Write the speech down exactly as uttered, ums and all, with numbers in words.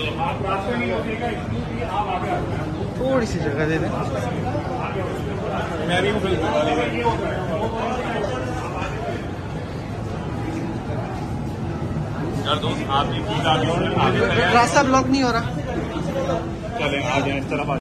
थोड़ी सी जगह दे दें। मैं भी यार दोस्त आप रास्ता ब्लॉक नहीं हो रहा। चलें आ जाए इस तरफ।